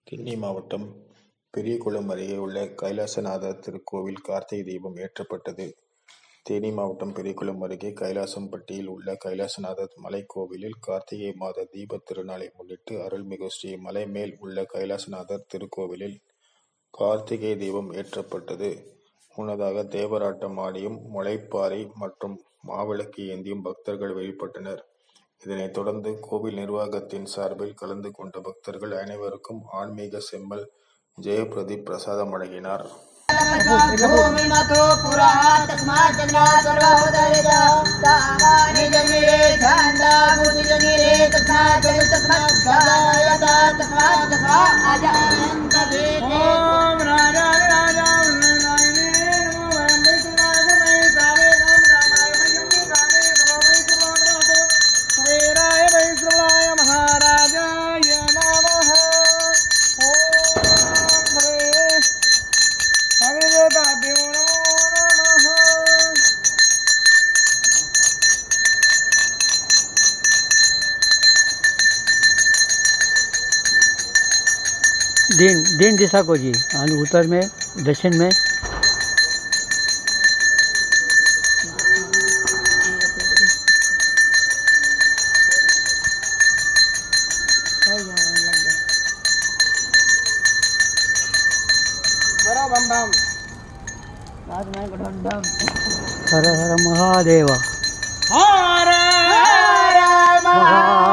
தேனி மாவட்டம் பெரியகுளம் அருகே உள்ள கைலாசநாதர் திருக்கோவில் கார்த்திகை தீபம் ஏற்றப்பட்டது. தேனி மாவட்டம் பெரியகுளம் அருகே கைலாசம்பட்டியில் உள்ள கைலாசநாதர் மலைக்கோவிலில் கார்த்திகை மாத தீப திருநாளை முன்னிட்டு அருள்மிகு ஸ்ரீ மலை மேல் உள்ள கைலாசநாதர் திருக்கோவிலில் கார்த்திகை தீபம் ஏற்றப்பட்டது. முன்னதாக தேவராட்டம் ஆடியும் முளைப்பாரி மற்றும் மாவிளக்கு ஏந்தியும் பக்தர்கள் வழிபட்டனர். இதனைத் தொடர்ந்து கோவில் நிர்வாகத்தின் சார்பில் கலந்து கொண்ட பக்தர்கள் அனைவருக்கும் ஆன்மீக செம்மல் ஜெயபிரதீப் பிரசாதம் வழங்கினார். दिन दिशा को जी उत्तर में दक्षिण में हर हर महादेव हर हर